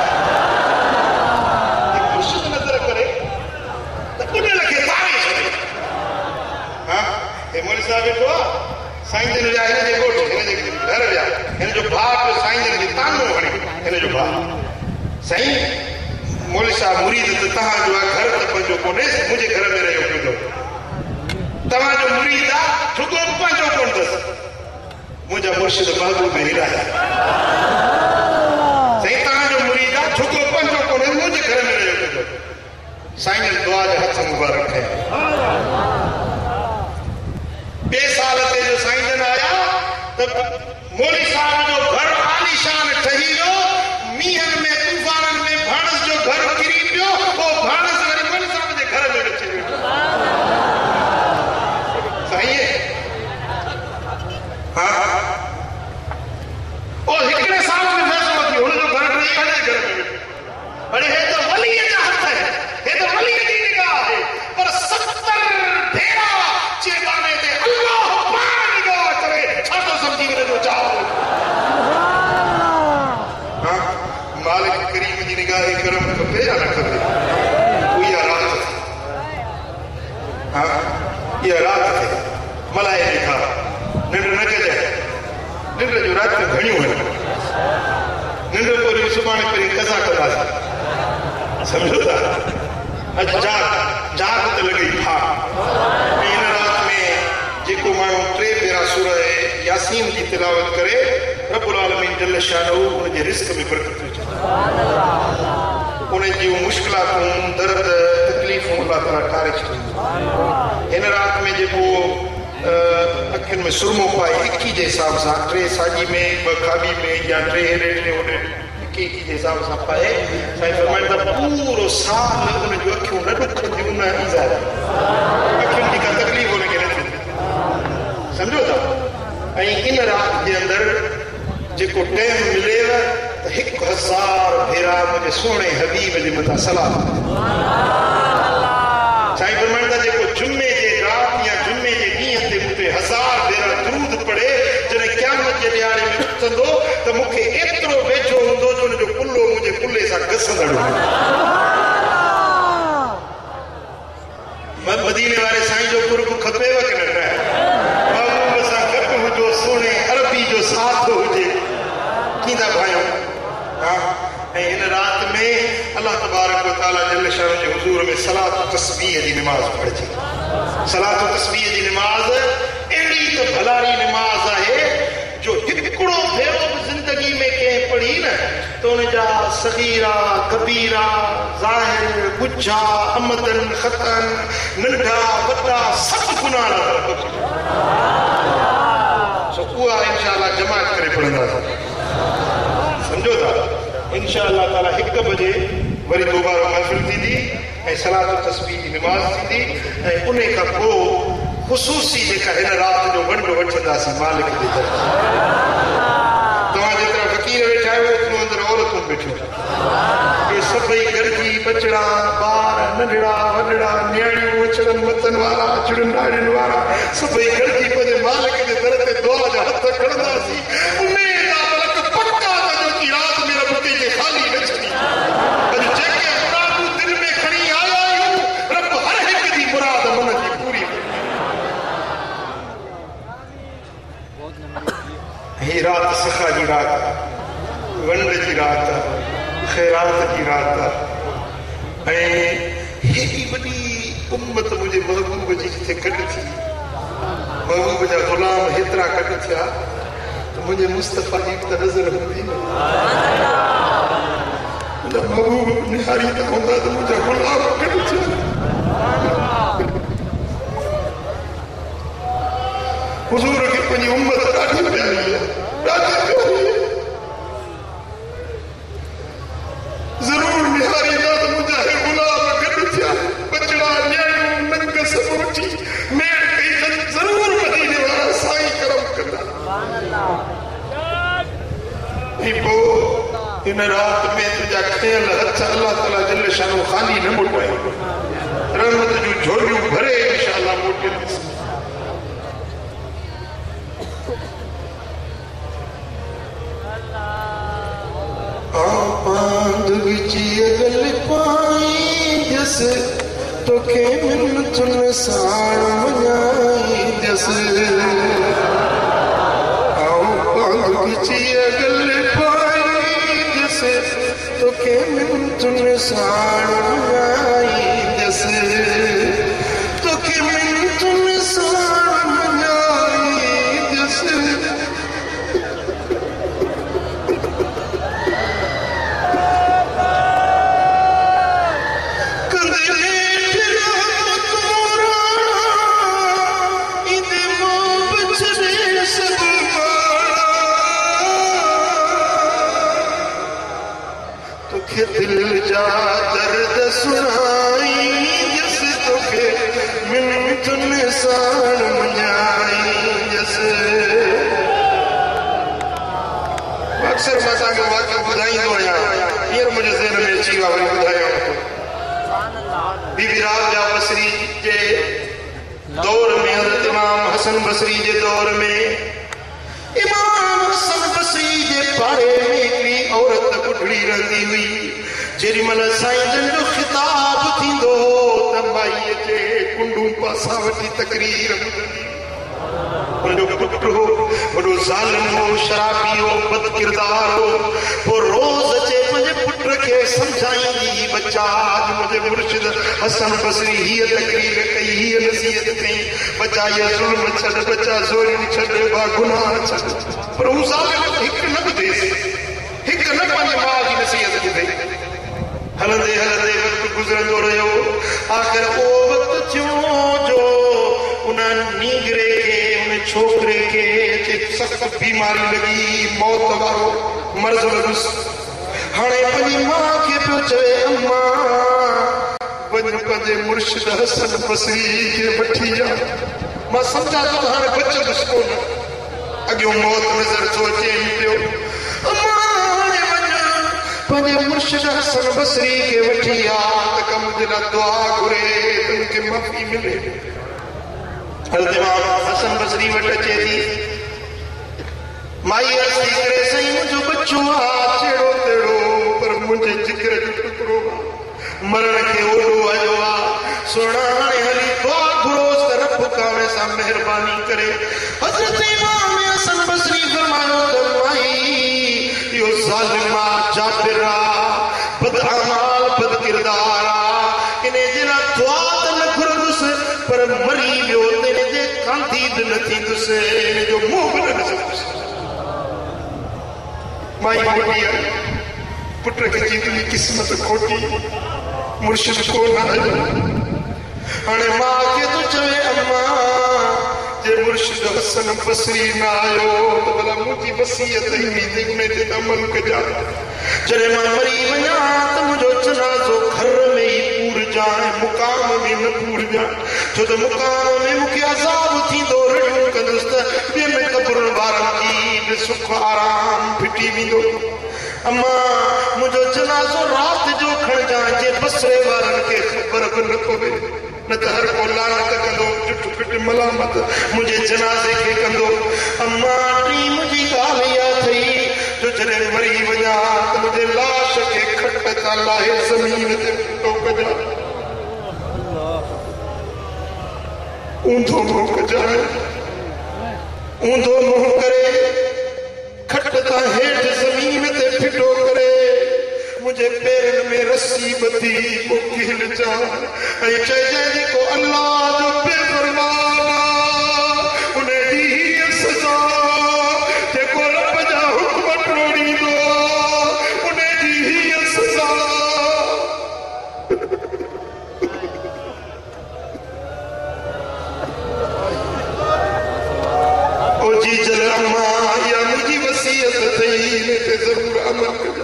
मुर्शिद नज़र करे त उन खे तारे छॾे हा हे मौलवी साहिब वेठो आहे साईं जन जा हिन जे ॻोठ हिन जे घर विया हिन जो भाउ पियो साईं जन खे तानो हणे हिन जो भाउ साईं मौलवी साहिब मुरीद त तव्हांजो आहे घर त पंहिंजो कोन्हे मुंहिंजे घर में रहियो पियो तव्हांजो मुरीद आहे छुगो बि पंहिंजो कोन अथसि मुंहिंजा मुर्शिद महबूब में हिलाया साईं तव्हांजो मुरीद आहे छुगो पंहिंजो कोन्हे मुंहिंजे घर में रहियो पियो साईं जन दुआ जा हथ मुबारक कया ॿिए साल ते जो साईं जन आया त मौलवी साहिब जो घर आलीशान ठही वियो मींहनि में तूफ़ाननि में भाणस जो घर किरी पियो पोइ भाणस वरी मौलवी साहिब जे घर में अची वियो साईं हा ओ हिकिड़े साल में फैसलो थियो हुनजो घर ठही पंहिंजे घर में वेठो हाणे हे त वलीअ जा हथ आहिनि हे त वलीअ जी निगाह आहे पर सत्तर भेरा चेताने ते अल्लाह पाण निगाह करे छा थो सम्झी वञे थो चाहो हा मालिक करीम जी निगाह करम खपे या न खपे इहा राति हा इहा राति मल्हाए ॾेखा निंड न कजाए निंड जो राति में घणियूं आहिनि निंड पूरी सुभाणे पहिरीं कज़ा कंदासीं सम्झो था अॼु जाग जाग त लॻी हा हिन राति में यासीन की तिलावत करे रब्बुल आलमीन जल्ल शानहू उनके रिस्क में बरकत विझे उन जी मुश्किलातूं दर्द तकलीफ़ूं अल्लाह ताला टारे छॾे हिन रात में जेको अखियुनि में सुरमो पाए इक्की जे हिसाब सां टे साॼी में ॿ खाॿी में या टे हेॾे टे होॾे इक्की इक्की जे हिसाब सां पाए साईं फरमाइनि था पूरो साल उन जूं अखियूं न ॾुकंदियूं न ईज़ार अखियुनि जी का तकलीफ़ हुनखे न थींदी सम्झो था ऐं इन राति जे अंदरि जेको टाइम मिलेव त हिकु हज़ार भेरा मुंहिंजे सुहिणे हबीब जे मथां सलाम साईं फरमाइनि था जेको जुमे जे राति या जुमे जे ॾींहं ते मूं ते हज़ार भेरा दरूद पढ़े जॾहिं क़यामत जे ॾियारे में उथंदो त मूंखे एतिरो वेझो हूंदो जो हुनजो कुल्लो मुंहिंजे कुल्ले सां घसंदड़ मदीने वारे साईं जो कुर्ब खपेव कि न महबूब सां गॾु हुजो सुहिणे अरबी जो साथ हुजे कींदा भाइयों हा ऐं हिन राति में अल्लाह तबारक व तआला जल्ल शान जे हुज़ूर में सलात तस्बीह जी निमाज़ पढ़जे सलात तस्बीह जी निमाज़ अहिड़ी त भलारी निमाज़ आहे जो हिकिड़ो भेरो बि ज़िंदगी में कंहिं पढ़ी न त उनजा सगीरा कबीरा ज़ाहिर गुझा अमदन ख़तन नंढा वॾा सभु गुनाह सो उहा इंशाअल्लाह जमात करे पढ़ंदासीं सम्झो था इंशाअल्लाह ताला हिकु बजे वरी दोबारा महफ़िल थींदी ऐं सलात तस्बीह जी निमाज़ थींदी ऐं उन खां पोइ ख़ुसूसी जेका हिन राति जो वंड वठंदासीं मालिक जे तरफ़ तव्हां जेतिरा फ़क़ीर वेठा आहियो एतिरो अंदरि औरतूं वेठियूं इहे सभई गॾिजी बचड़ा ॿार नंढड़ा वॾड़ा नियाणियूं अचड़नि मतनि वारा अचड़नि ॾाड़ियुनि वारा सभई गॾिजी पंहिंजे मालिक जे दर ते दुआ जा हथ खणंदासीं उमेद आहे पक्का जो की राति में रब कंहिंखे ख़ाली न छॾी अॼु जेके मुरादूं दिलि में खणी आया आहियूं रब हर हिक जी मुराद मन जी पूरी ही राति सखा जी राति वंड जी राति ख़ैरात जी राति ऐं हेॾी वॾी उम्मत मुंहिंजे महबूब जी जिथे गॾु थी महबूब जा ग़ुलाम हेतिरा गॾु थिया त मुंहिंजे मुस्तफ़ा जी त नज़र हूंदी न मुंहिंजा महबूब निहारींदा हूंदा त मुंहिंजा ग़ुलाम गॾु थिया हुज़ूर खे पंहिंजी उम्मत ॾाढी प्यारी आहे ॾाढी प्यारी आहे ज़रूरु निहारींदा त मुंहिंजा हे ग़ुलाम गॾु थिया बचड़ा नियाणियूं नंग सभु वठी मेड़ कई ज़रूरु मदीने वारा साईं करम कंदा ऐं पोइ हिन राति में तुंहिंजा खयल हथ अल्लाह ताला जल्ल शानो ख़ाली न मोटाए रहमत जूं झोलियूं भरे इंशाअल्लाह मोटींदुसि पांद विची अगल पाईंदस तोखे मिन्नतुन साण मञाईंदस आऊं पांद विची अगल पाईंदस तोखे मिन्नतुन साण मञाईंदस तोखे मिन्नतुन साण मञाईंदस दिल जा दर्द सुनाई जस तोखे मिन्नतुन साण मञाई जस अक्सर मां तव्हांखे वाक़ियो ॿुधाईंदो आहियां हींअर मुंहिंजे ज़हन में अची वियो वरी ॿुधायां बीबी राजा बसरी जे दौर में हज़रत इमाम हसन बसरी जे दौर में इमाम हसन बसरी जे पाड़े में हिकिड़ी औरत ॿुढड़ी रहंदी हुई जेॾी महिल साईं जन जो ख़िताब थींदो त माई अचे कुंडूं पासा वठी तकरीर ॿुधंदी हुनजो पुटु हो वॾो ज़ालिम हो शराबी हो बद किरदार हो पोइ रोज़ अचे पंहिंजे पुट पुत्र के समझाई बच्चा आज मुझे मुर्शिद हसन बसरी ही तकरीर कई ही नसीहत कई बच्चा ये जुल्म छड़ बच्चा जोरी छड़ बा गुनाह छड़ पर उस साल हिक न दे हिक न पंज मां की नसीहत दी हलंदे हलंदे वक्त गुजरंदो रहियो आखिर ओ वक्त थियो जो उन नीगरे के उन छोकरे के सख्त बीमारी लगी मौत वारो मर्ज लगुस हाणे पंहिंजी मां खे पियो चवे अम्मा वञ पंहिंजे मुर्शिद हसन बसरी खे वठी आ मां सम्झां थो हाणे बचंदुसि कोन अॻियो मौत नज़र थो अचे पियो अम्मा हाणे वञ पंहिंजे मुर्शिद हसन बसरी खे वठी आ त कम जे लाइ दुआ घुरे त मूंखे माफ़ी मिले हज़रत इमाम हसन बसरी वटि अचे थी माई अर्ज़ थी करे साईं मुंहिंजो बच्चो आहे चेड़ो तेड़ो पर मुंहिंजे जिगर जो टुकड़ो मरण खे ओॾो आयो आहे सुहिणा हाणे हली दुआ घुरोसि त रब काणे सां महिरबानी करे हज़रत इमाम हसन बसरी फरमायो त माई इहो ज़ालिम आहे जाबिर आहे बदअमाल बद किरदार आहे इन जे लाइ दुआ त न घुरंदुसि पर मरी वियो त इन जे कांधी न थींदुसि इन जो मुंहुं बि न ॾिसंदुसि माई मोटी पुट खे जीतली क़िस्मत खोटी मुर्शिद कोन आयो हाणे मां खे तो चवे अम्मा जे मुर्शिद हसन बसरी न आयो त भला मुंहिंजी वसीयत ई थी उन ते अमल कजां जॾहिं मां मरी वञा त मुंहिंजो जनाज़ो घर में ई पूर जाए मुक़ाम में न पूर जाए छो त मुक़ाम में मूंखे अज़ाब थींदो रड़ियूं कंदुसि त ॿियनि क़बरुनि वारनि जी सुख आराम फिटी वेंदो अम्मा मुंहिंजो जनाज़ो राति जो खणजांइ जे बसरे वारनि खे ख़बर बि न पवे न त हर को लानत कंदो जुठ पिट मलामत मुंहिंजे जनाज़े खे कंदो अम्मा टी मुंहिंजी ॻाल्हि इहा थई जो जॾहिं मरी वञा त मुंहिंजे लाश खे खट तां लाहे ज़मीन ते फिटो कजां ऊंधो मुंहुं कजांइ ऊंधो मुंहुं करे खट तां हेठि ज़मीन ते फिटो करे मुंहिंजे पेरनि में रस्सी ॿधी पोइ हिलजां ऐं चइजांइ जेको अल्लाह जो बेफ़रमान आहे उन जी हीअ सज़ा जेको रब जा हुक्म टोड़ींदो उन जी हीअ सज़ा ओ जी जल अम्मा इहा मुंहिंजी वसीयत अथई इन ते ज़रूरु अमल कजां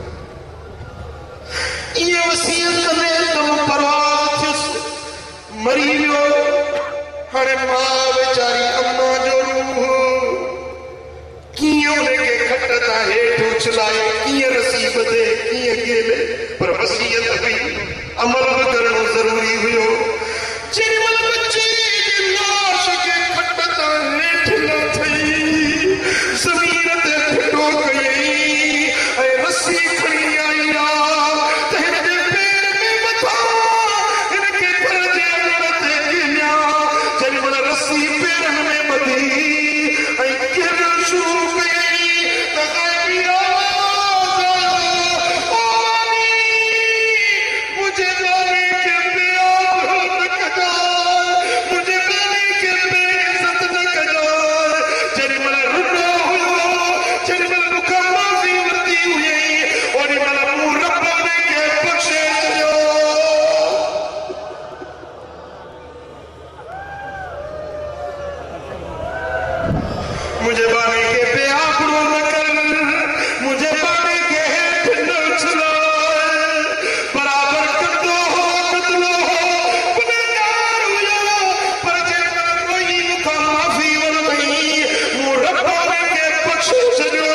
इहा वसीयत कंदे त मूं परवाह थियुसि मरी वियो हाणे मां वीचारी अम्मा जो रूह कीअं उनखे खट तां हेठि उछलाए कीअं रसी ॿधे कीअं गेले पर वसीयत हुई अमल बि करणो ज़रूरी हुयो जेॾी महिल बच्चे जी लाश खे खट तां हेठि न थई ज़मीन ते फिटो कयई ऐं रसी खणी आई आहे त हिन जे पेर में मथां हिनखे घर जे अंदर ते गिनिया जेॾी महिल रसी पेरनि में ॿधी ऐं किरण शुरू कयई त ग़ैबी आवाज़ मुंहिंजे नाले खे बेआबरू न कजां मुंहिंजे नाले खे बेइज़त न कजां जेॾी महिल रुॻो हुयो जेॾी महिल मूंखां माफ़ी वरिती हुई ओॾी महिल मूं रब खे बख़्शे छॾियो मुंहिंजे बाने खे बेआबरू न कर मुंहिंजे बाने खे हेठि न उछलाए बराबरि कंदो हो कंदो हो गुनहगार हुयो पर जेकर कोई मूंखां माफ़ी वरतई मूं रब खे बख़्शे छॾियो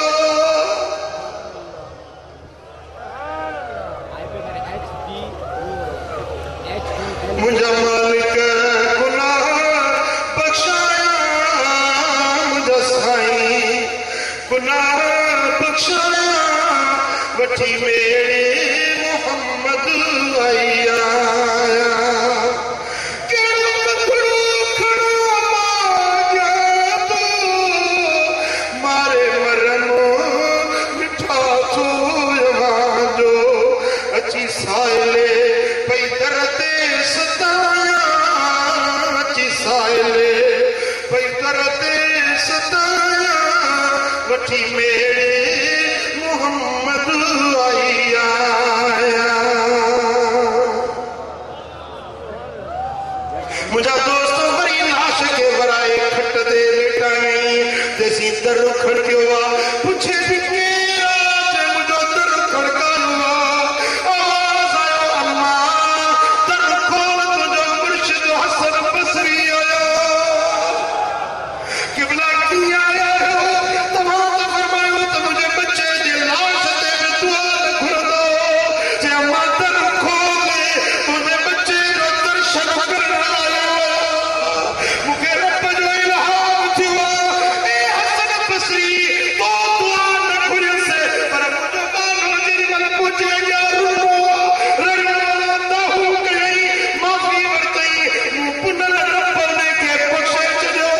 मुंहिंजा मालिक गुनाह बख़्शाया मुंहिंजा साईं गुनाह बख़्शाया वठी मेरे मोहम्मद आई आया कहिड़ो कपिड़ो खणो मांगिया तो मारे मरनो मिठा थो वठी मेरे मोहम्मद आया मुझा दोस्तों बड़ी लाश के बराए खट दे बेटा जैसी दर खड़के हुआ पूछे भी केरा जे मुझो दर खड़का हुआ आवाज आयो अम्मा दर खोल तुझो मुर्शिद हसन बसरी आया किबला की आया हो तमाम फरमायो तो मुझे बच्चे दी लाश ते दुआ घुर दो जे अम्मा दर खोले मुझे बच्चे जो दर्शन करना आया मुझे रब जो इल्हाम थिया ए हसन बसरी तो दुआ न घुर से पर मुझे बानो जी मन पूछे या रुको रड़ना ताहू कहीं माफी वरतई पुनर रब ने के बख्शे छजो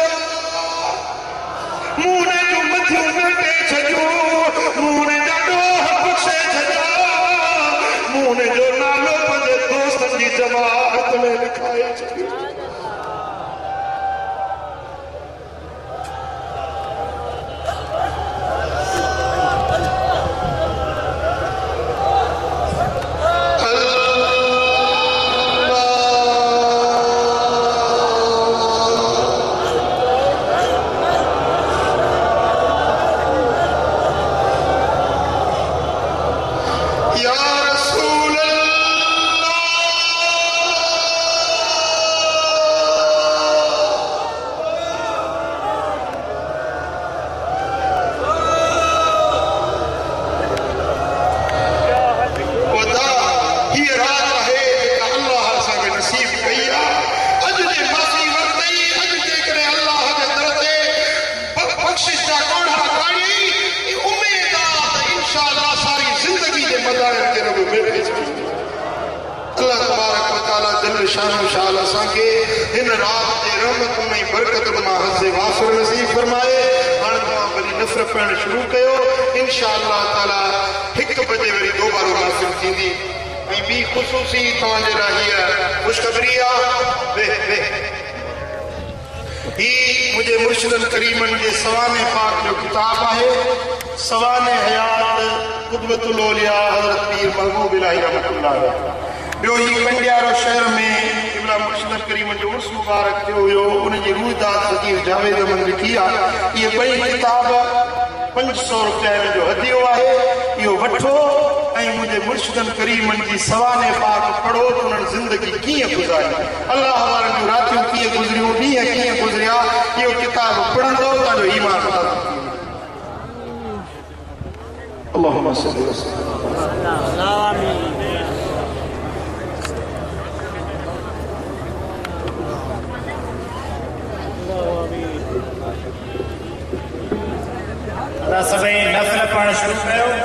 मुने जो मथियो बेटे छजो मुने जाडो बख्शे छजो मुने जो नालो पंजे दोस्तन जी जमात में लिखाए छजो या रसूल खुदा ही रात है अल्लाह सागे नसीब कईया अज जे माफी वरतई अज जे करे अल्लाह के दरते बख्शिश दा कोढ़ा काणी ई उम्मीद आ इंशाअल्लाह सारी जिंदगी के मदार के रब बैठे अल्लाह तबारक व तआला जल शान शाल असांखे हिन रात जे रहमत में बरकत मां हज़ वाफ़िर नसीब फरमाए हाणे तव्हां वरी नफ़र पढ़ण शुरू कयो इंशाअल्लाह ताला हिकु बजे वरी दोबारा महफ़िल थींदी ऐं ॿी ख़ुसूसी तव्हांजे लाइ हीअ ख़ुशख़बरी आहे वेह वेह ही मुझे मुर्शिदन करीमन के सवाने पाक जो किताब है सवाने हयात कुतबतुल औलिया हज़रत पीर महबूब इलाही रहमतुल्लाह अलैह ॿियो ही कंडियारो शहर में इब्ला मुर्शिदन करीमन जो उर्स मुबारक थियो हुयो उन जी रूहदार फ़कीर जावेद अमन लिखी आहे इहे ॿई किताब पंज सौ रुपया जो हदियो आहे इहो वठो ऐं मुंहिंजे मुर्शिदन करीमन जी सवाने पाक पढ़ो त उन्हनि ज़िंदगी कीअं गुज़ारी अल्लाह वारनि जूं रातियूं कीअं गुज़रियूं ॾींहं कीअं गुज़रिया इहो किताब पढ़ंदो तव्हांजो ईमान ख़तमु थी वेंदो अल्लाहुम्मा सल्ली वसल्लम सभई नफ़ल पढ़ण शुरू कयो